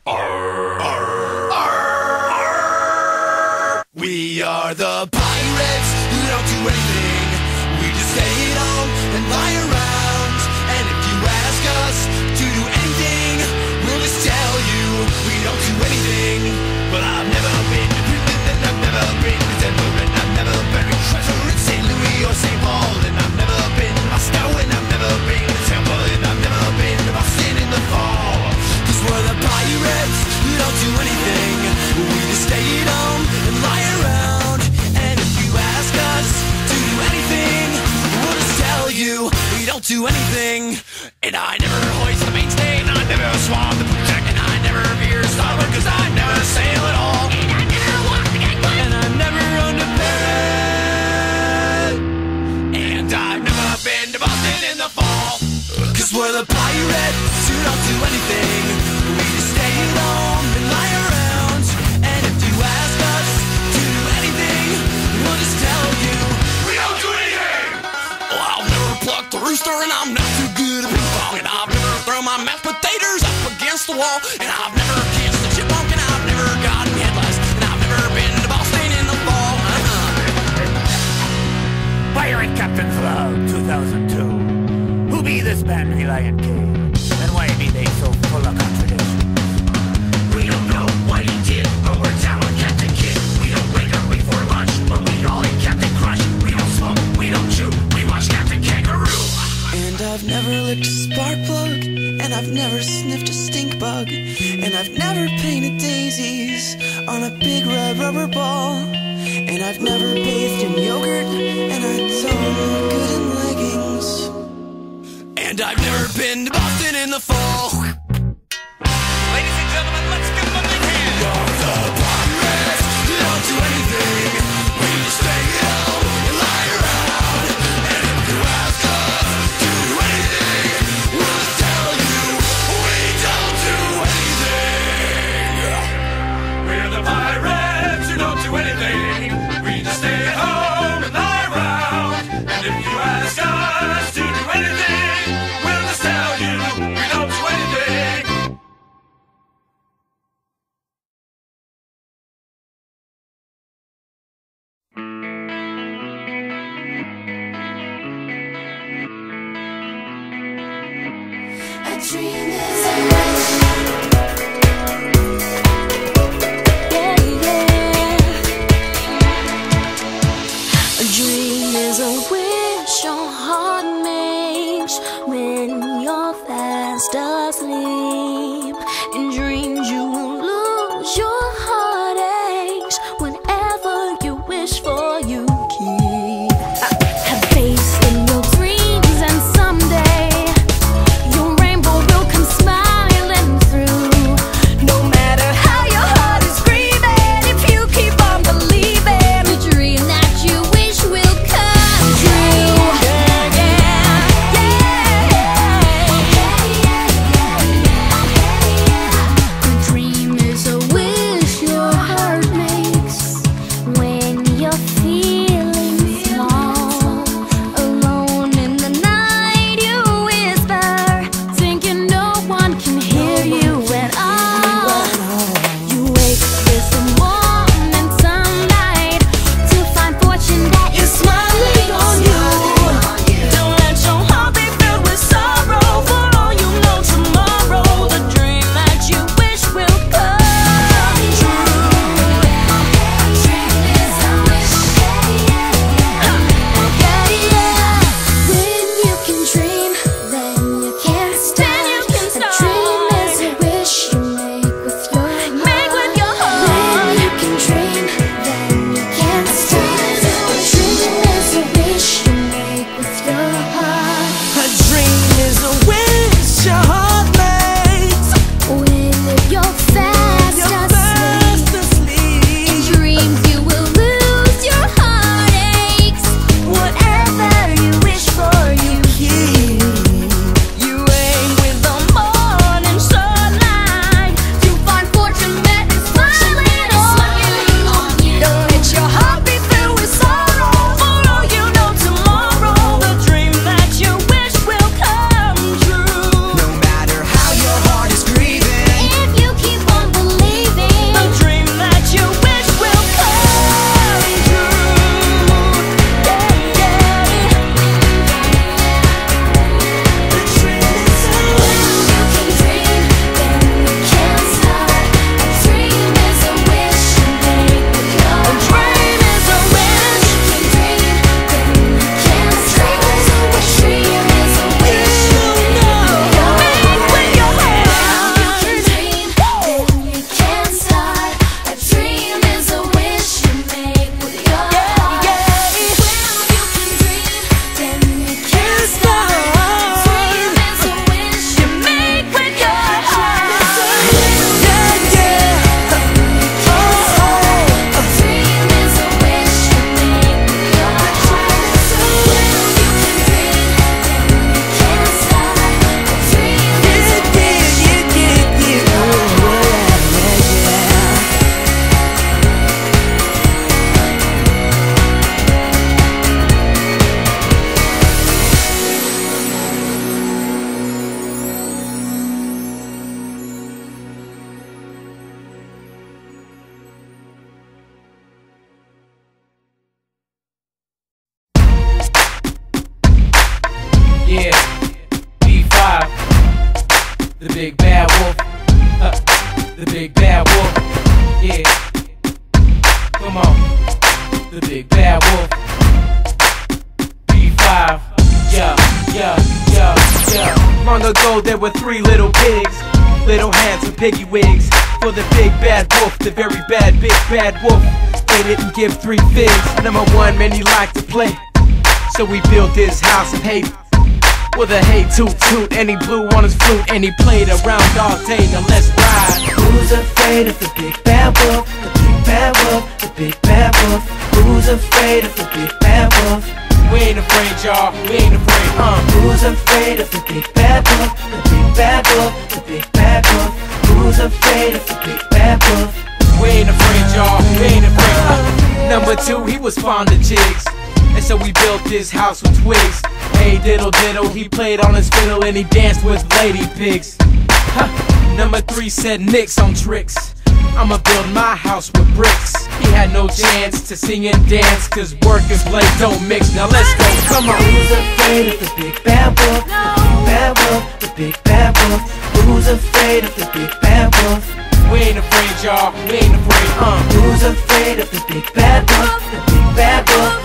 We are the pirates who don't do anything. We just stay at home and lie around. And if you ask us to do anything, we'll just tell you we don't do anything. But I've never been to prison, and I've never been to Denver, and I've never buried treasure in St. Louis or St. Paul, and I've never been to Moscow, and I've never been to Tampa, and I've never been to Boston in the fall. 'Cause we're the pirates who don't do anything. We just stay at home and lie around. And if you ask us to do anything, we'll just tell you we don't do anything. And I never hoist the mainstay, and I never swab the poop deck, and I never veer starboard, 'cause I never sail at all. And I never walk the gangway, and I never run to bed. And I've never been to Boston in the fall. 'Cause we're the pirates who don't do anything. We just stay at home and lie around. And if you ask us to do anything, we'll just tell you we don't do anything. Oh, I've never plucked the rooster, and I'm not too good at ping pong. And I've never thrown my mashed potatoes up against the wall. And I've never kissed a chipmunk, and I've never gotten headlights. And I've never been to Boston in the fall. Pirate Captain Flag 2002. Who be this band Reliant King? And why be they so full of contradiction? We don't know what he did, but we're down with Captain Kidd. We don't wake up before lunch, but we all eat Captain Crunch. We don't smoke, we don't chew, we watch Captain Kangaroo. And I've never licked a spark plug, and I've never sniffed a stink bug, and I've never painted daisies on a big red rubber ball. And I've never bathed in yogurt, and I don't look good in leggings. And I've never been to Boston in the fall. Ladies and gentlemen, let's give them a big hand. We're the pirates who don't do anything. We just stay at home and lie around. And if you ask us to do anything, we'll just tell you we don't do anything. We're the pirates who don't do anything. We just stay at home and lie around. And if you ask us to do anything, we'll just tell you we don't do anything. A dream is a wish. Yeah, yeah. A dream is a wish your heart makes when you're fast asleep. In dreams you will lose your heartaches. Whenever you wish for, you keep. Have faith in your dreams, and someday your rainbow will come smiling through. No matter how your heart is screaming, if you keep on believing, the dream that you wish will come true. Yeah, yeah, yeah. big bad wolf. Yeah, come on, the big bad wolf. B5, yeah, yeah, yeah, yeah. Long ago there were 3 little pigs, little hands with piggy wigs. For the big bad wolf, the very bad big bad wolf. They didn't give 3 figs. Number 1, man, he liked to play, so we built his house of hate with a hey toot toot, and he blew on his flute and he played around all day. Now let's ride. Who's afraid of the big bad wolf? The big bad wolf, the big bad wolf. Who's afraid of the big bad wolf? We ain't afraid, y'all, we ain't afraid, Who's afraid of the big bad wolf? The big bad wolf, the big bad wolf. Who's afraid of the big bad wolf? We ain't afraid, y'all, we ain't afraid. Number 2, he was fond of jigs, and so we built this house with twigs. Hey diddle diddle, he played on his fiddle and he danced with lady pigs. Number 3 said nix on tricks, I'ma build my house with bricks. He had no chance to sing and dance, cause work and play don't mix. Now let's go, come on. Who's afraid of the big bad wolf? The big bad wolf, the big bad wolf. Who's afraid of the big bad wolf? We ain't afraid, y'all, we ain't afraid, Who's afraid of the big bad wolf? The big bad wolf,